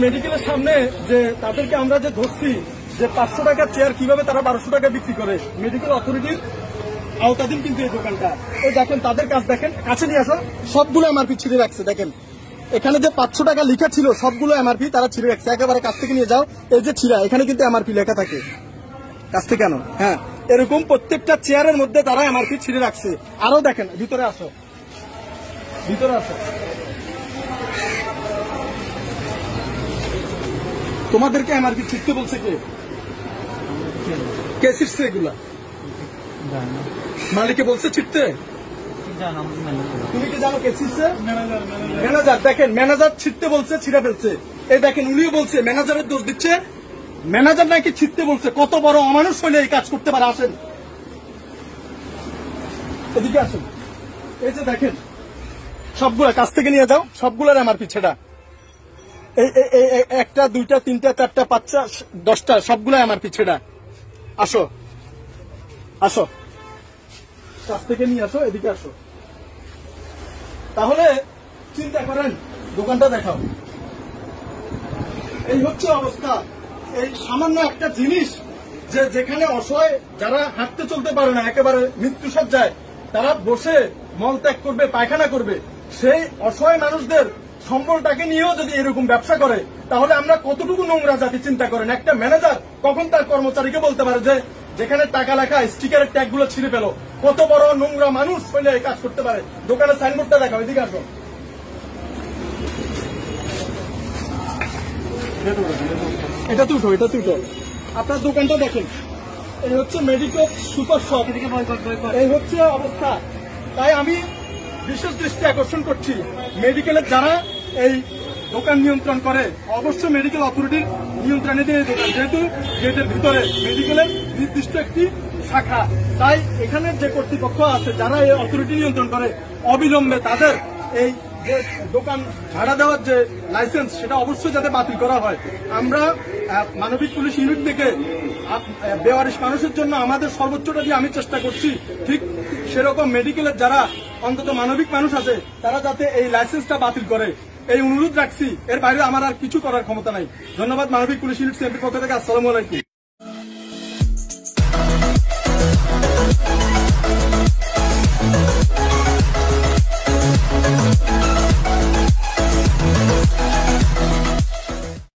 মেডিকেলের সামনে যে তাদেরকে আমরা যে ধরছি যে 500 টাকার চেয়ার কিভাবে তারা 1200 টাকা বিক্রি করে, মেডিকেল অথরিটির আওতাধীন কিন্তু এই দোকানটা। এই দেখেন তাদের কাজ দেখেন, কাছে নিয়ে আসো, সবগুলো এমআরপি ছিঁড়ে রাখছে। দেখেন এখানে যে 500 টাকা লেখা ছিল সবগুলো এমআরপি তারা ছিঁড়ে রাখছে, একেবারে কাছ থেকে নিয়ে যাও। এই যে ছিঁড়া, এখানে কিন্তু এমআরপি লেখা থাকে, কাছ থেকে কেন? হ্যাঁ, এরকম প্রত্যেকটা চেয়ারের মধ্যে তারা এমআরপি ছিঁড়ে রাখছে। আরো দেখেন, ভিতরে আসো, ভিতরে আসো। তোমাদেরকে এমআরপি ছিঁড়তে বলছে কে? কে ছিঁড়ছে এগুলা? মালিকে বলছে ছিঁড়তে? তুমি কি জানো কে ছিঁড়ছে? ম্যানেজার। দেখেন ম্যানেজার ছিঁড়তে বলছে, ছিঁড়ে ফেলছে। এই দেখেন উনিও বলছে, ম্যানেজারের দোষ দিচ্ছে, ম্যানেজার নাকি ছিঁড়তে বলছে। কত বড় অমানুষ হইলে এই কাজ করতে পারে? আসেন এদিকে আসেন। এই যে দেখেন সবগুলা কাছ থেকে নিয়ে যাও, সবগুলার এমআরপি ছেড়া। এই একটা, দুইটা, তিনটা, চারটা, পাঁচটা, 10টা, সবগুলা এমআরপি ছেড়া। আসো আসো, কাছ থেকে নিয়ে আসো, এদিকে আসো। তাহলে চিন্তা করেন, দোকানটা দেখাও। এই হচ্ছে অবস্থা। এই সামান্য একটা জিনিস যে যেখানে অসহায় যারা হাঁটতে চলতে পারে না, একেবারে মৃত্যুসজ্জায়, তারা বসে মলত্যাগ করবে, পায়খানা করবে, সেই অসহায় মানুষদের সম্বলটাকে নিয়েও যদি এরকম ব্যবসা করে, তাহলে আমরা কতটুকু নোংরা জাতি চিন্তা করেন। একটা ম্যানেজার কখন তার কর্মচারীকে বলতে পারে যে যেখানে টাকা লেখা স্টিকারের ট্যাগ গুলো ছিঁড়ে ফেলো? কত বড় নোংরা মানুষ হইলে এই কাজ করতে পারে? দোকানের সাইনবোর্ডটা দেখাও, এদিকে আসো। এটা তুই উঠো, এটা তুই উঠো। আপনার দোকানটা দেখেন, এই হচ্ছে মেডিকেল সুপার শপ, এই হচ্ছে অবস্থা। তাই আমি বিশেষ দৃষ্টি আকর্ষণ করছি, মেডিকেলের যারা এই দোকান নিয়ন্ত্রণ করে, অবশ্যই মেডিকেল অথরিটির নিয়ন্ত্রণে দিয়ে দোকান, যেহেতু গেটের ভিতরে মেডিকেলের নির্দিষ্ট একটি শাখা। তাই এখানে যে কর্তৃপক্ষ আছে যারা এই অথরিটি নিয়ন্ত্রণ করে, অবিলম্বে তাদের এই যে দোকান ভাড়া দেওয়ার যে লাইসেন্স, সেটা অবশ্যই যাতে বাতিল করা হয়। আমরা মানবিক পুলিশ ইউনিট থেকে বেওয়ারিশ মানুষের জন্য আমাদের সর্বোচ্চটা দিয়ে আমি চেষ্টা করছি, ঠিক সেরকম মেডিকেলের যারা অন্তত মানবিক মানুষ আছে তারা যাতে এই লাইসেন্সটা বাতিল করে, এই অনুরোধ রাখছি। এর বাইরে আমার আর কিছু করার ক্ষমতা নাই। ধন্যবাদ। মানবিক পুলিশ ইউনিট সিএমপির পক্ষ থেকে আসসালামু আলাইকুম।